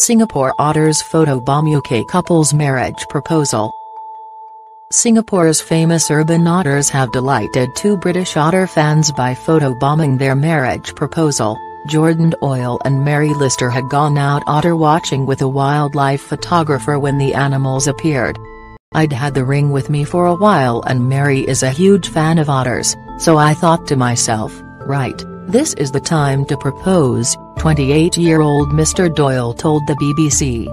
Singapore Otters photobomb UK couple's marriage proposal. Singapore's famous urban otters have delighted two British otter fans by photobombing their marriage proposal. Jordan Doyle and Mary Lister had gone out otter watching with a wildlife photographer when the animals appeared. "I'd had the ring with me for a while and Mary is a huge fan of otters, so I thought to myself, right, this is the time to propose," 28-year-old Mr. Doyle told the BBC.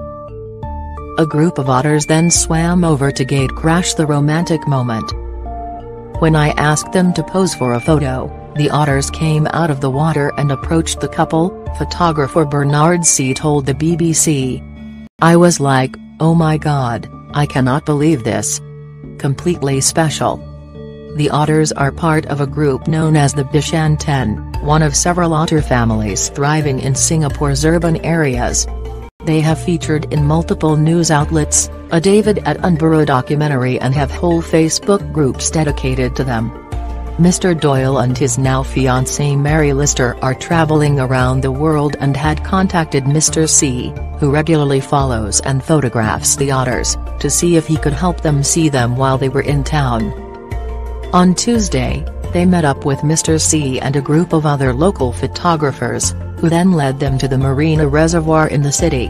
A group of otters then swam over to gate-crash the romantic moment. "When I asked them to pose for a photo, the otters came out of the water and approached the couple," photographer Bernard C. told the BBC. "I was like, oh my god, I cannot believe this. Completely special." The otters are part of a group known as the Bishan 10, one of several otter families thriving in Singapore's urban areas. They have featured in multiple news outlets, a David Attenborough documentary and have whole Facebook groups dedicated to them. Mr. Doyle and his now fiancée Mary Lister are travelling around the world and had contacted Mr. C, who regularly follows and photographs the otters, to see if he could help them see them while they were in town. On Tuesday, they met up with Mr. C and a group of other local photographers, who then led them to the Marina Reservoir in the city.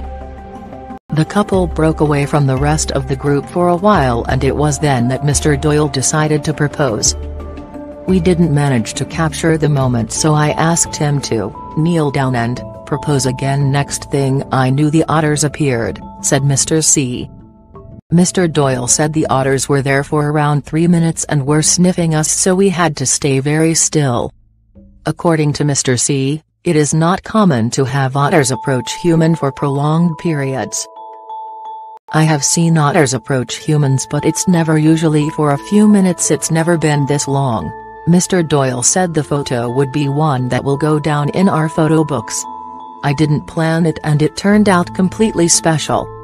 The couple broke away from the rest of the group for a while and it was then that Mr. Doyle decided to propose. "We didn't manage to capture the moment, so I asked him to kneel down and propose again. Next thing I knew the otters appeared," said Mr. C. Mr. Doyle said the otters were there for around 3 minutes and were sniffing us, so we had to stay very still. According to Mr. C, it is not common to have otters approach human for prolonged periods. "I have seen otters approach humans but it's never usually for a few minutes, it's never been this long." Mr. Doyle said the photo would be one that will go down in our photo books. "I didn't plan it and it turned out completely special."